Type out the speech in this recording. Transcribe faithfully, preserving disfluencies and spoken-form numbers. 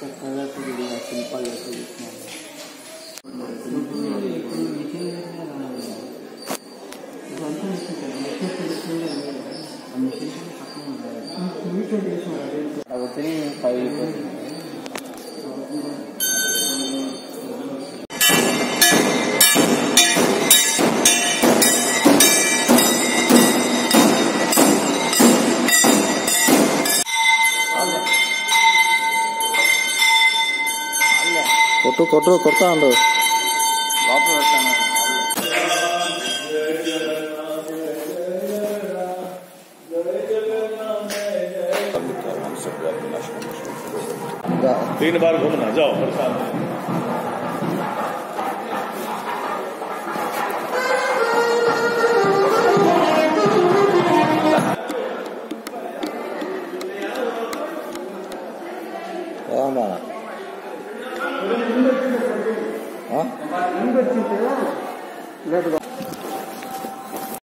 colour तो दिया simple है तो इसमें अब उतनी फाइल కొట్టు కొట్టు కొడతా ఉండు లోపల పెడతాను तीन बार घूमना जाओ परेशान हाँ